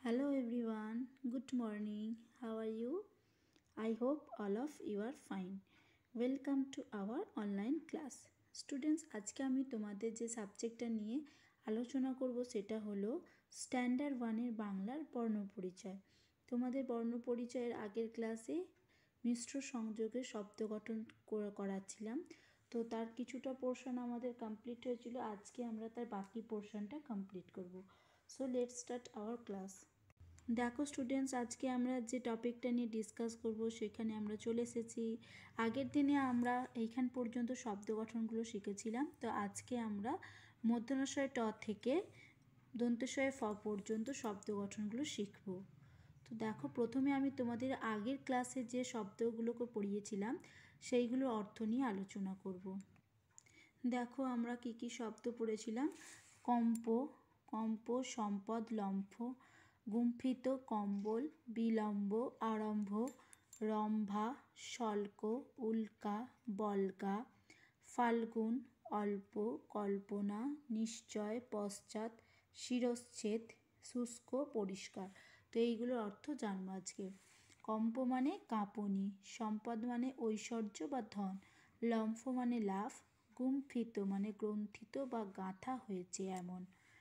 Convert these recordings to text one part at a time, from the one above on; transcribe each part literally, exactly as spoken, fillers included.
Hello everyone, good morning. How are you? I hope all of you are fine. Welcome to our online class. Students, আজকে আমি তোমাদের যে সাবজেক্টটা নিয়ে আলোচনা করব সেটা হলো স্ট্যান্ডার্ড ওয়ানের বাংলার বর্ণপরিচয়। তোমাদের বর্ণপরিচয়ের আগের ক্লাসে মিশ্র সংযোগে শব্দ গঠন করাচ্ছিলাম, তো তার কিছুটা পোর্শন আমাদের কমপ্লিট হয়েছিল। আজকে আমরা তার বাকি পোর্শনটা কমপ্লিট করব। So let's start our class. দেখো স্টুডেন্টস, আজকে আমরা যে টপিকটা নিয়ে ডিসকাস করব সেখানে আমরা চলে এসেছি। আগের দিনে আমরা এইখান পর্যন্ত শব্দ গঠনগুলো শিখেছিলাম, তো আজকে আমরা মূর্ধন্যস্বয় ট থেকে দন্তেশ্বয় ফ পর্যন্ত শব্দ গঠনগুলো শিখব। তো দেখো, প্রথমে আমি তোমাদের আগের ক্লাসে যে শব্দগুলোকে পড়িয়েছিলাম সেইগুলোর অর্থ নিয়ে আলোচনা করব। দেখো আমরা কি কি শব্দ পড়েছিলাম। কম্প, কম্প, সম্পদ, লম্ফ, গুম্ফিত, কম্বল, বিলম্ব, আরম্ভ, রম্ভা, শল্ক, উল্কা, বল্গা, ফাল্গুন, অল্প, কল্পনা, নিশ্চয়, পশ্চাৎ, শিরশ্ছেদ, শুষ্ক, পরিষ্কার। তো এইগুলোর অর্থ জানবো আজকে। কম্প মানে কাঁপুনি, সম্পদ মানে ঐশ্বর্য বা ধন, লম্ফ মানে লাভ, গুম্ফিত মানে গ্রন্থিত বা গাঁথা হয়েছে এমন।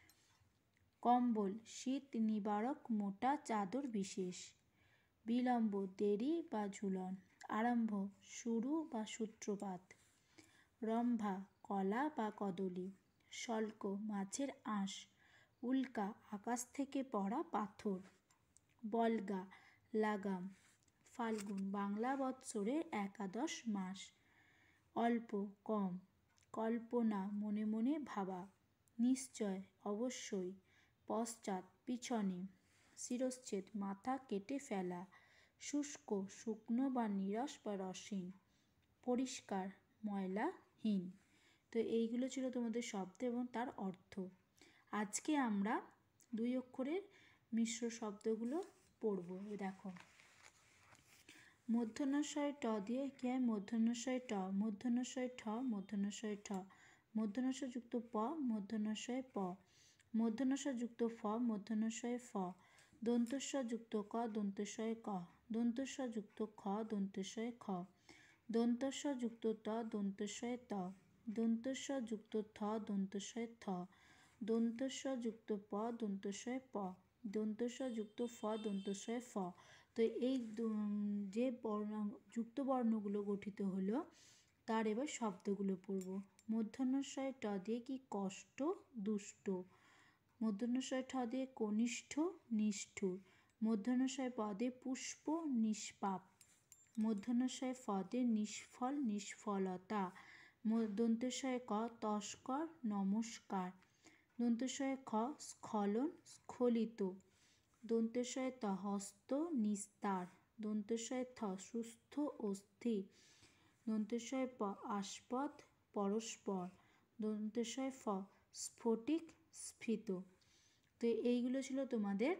কম্বল শীত নিবারক মোটা চাদর বিশেষ। বিলম্ব দেরি বা ঝুলন। আরম্ভ শুরু বা সূত্রপাত। রম্ভা কলা বা কদলী। শল্ক মাছের আঁশ। উল্কা আকাশ থেকে পড়া পাথর। বল্গা লাগাম। ফাল্গুন বাংলা বৎসরের একাদশ মাস। অল্প কম। কল্পনা মনে মনে ভাবা। নিশ্চয় অবশ্যই। পশ্চাৎ পিছনে। শিরশ্ছেদ মাথা কেটে ফেলা। শুষ্ক শুকনো বা নিরস বা রসহীন। পরিষ্কার ময়লাহীন। তো এইগুলো ছিল তোমাদের শব্দ এবং তার অর্থ। আজকে আমরা দুই অক্ষরের মিশ্র শব্দগুলো পড়ব। দেখো, মূর্ধন্যস্বয় ট দিয়ে কি হয়? মূর্ধন্যস্বয় ট, মূর্ধন্যস্বয় ঠ, মূর্ধন্যস্বয় ঠ, মূর্ধন্যস্বয় যুক্ত প, মূর্ধন্যস্বয় প, মূর্ধন্যস্বয় যুক্ত ফ, মূর্ধন্যস্বয় ফ, দন্তস্ব যুক্ত ক, দন্তস্বয় ক, দন্তস্ব যুক্ত খ, দন্তস্বয় খ, দন্তস্ব যুক্ত ত, দন্তস্বয় ত, দন্তস্ব যুক্ত থ, দন্তস্বয় থ, দন্তস্ব যুক্ত প, দন্তস্বয় প, দন্তস্ব যুক্ত ফ, দন্তস্বয় ফ। তো এই যে বর্ণ যুক্ত বর্ণগুলো গঠিত হলো তার এবার শব্দগুলো পড়ব। মূর্ধন্যস্বয় ট দিয়ে কি? কষ্ট দুষ্ট। মূর্ধন্যস্বয় ঠ দিয়ে কনিষ্ঠ নিষ্ঠুর। মূর্ধন্যস্বয় প দিয়ে পুষ্প নিষ্পাপ। মূর্ধন্যস্বয় ফ দিয়ে নিষ্ফল নিষ্ফলতা। দন্তেশ্বয় ক তস্কর নমস্কার। দন্তেশ্বয় খ স্খলন স্খলিত। দন্তেশ্বয় ত হস্ত নিস্তার। দন্তেশ্বয় থ সুস্থ অস্থি। দন্তেশ্বয় প আস্পদ পরস্পর। দন্তেশ্বয় ফ স্ফটিক স্ফীত। তো এইগুলো ছিল তোমাদের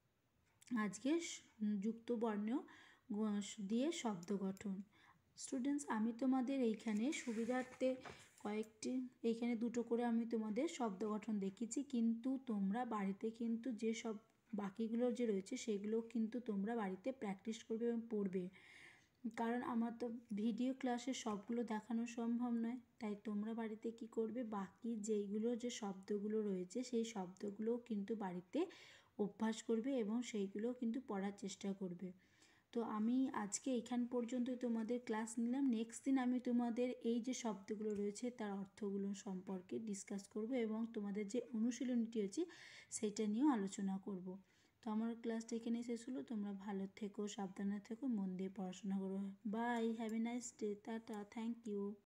আজকে যুক্ত বর্ণ দিয়ে শব্দ গঠন। স্টুডেন্টস, আমি তোমাদের এইখানে সুবিধার্থে কয়েকটি এইখানে দুটো করে আমি তোমাদের শব্দ গঠন দেখিয়েছি, কিন্তু তোমরা বাড়িতে কিন্তু যে সব বাকিগুলো যে রয়েছে সেগুলো কিন্তু তোমরা বাড়িতে প্র্যাকটিস করবে এবং পড়বে, কারণ আমার তো ভিডিও ক্লাসে সবগুলো দেখানো সম্ভব নয়। তাই তোমরা বাড়িতে কি করবে, বাকি যেইগুলো যে শব্দগুলো রয়েছে সেই শব্দগুলোও কিন্তু বাড়িতে অভ্যাস করবে এবং সেইগুলো কিন্তু পড়ার চেষ্টা করবে। তো আমি আজকে এইখান পর্যন্ত তোমাদের ক্লাস নিলাম। নেক্সট দিন আমি তোমাদের এই যে শব্দগুলো রয়েছে তার অর্থগুলো সম্পর্কে ডিসকাস করব এবং তোমাদের যে অনুশীলনীটি আছে সেইটা নিয়েও আলোচনা করব। তো আমার ক্লাসটা এখানে শেষ হলো। তোমরা ভালো থেকো, সাবধানে থেকো, মন দিয়ে পড়াশোনা করো। Bye, have a nice day, tata, thank you.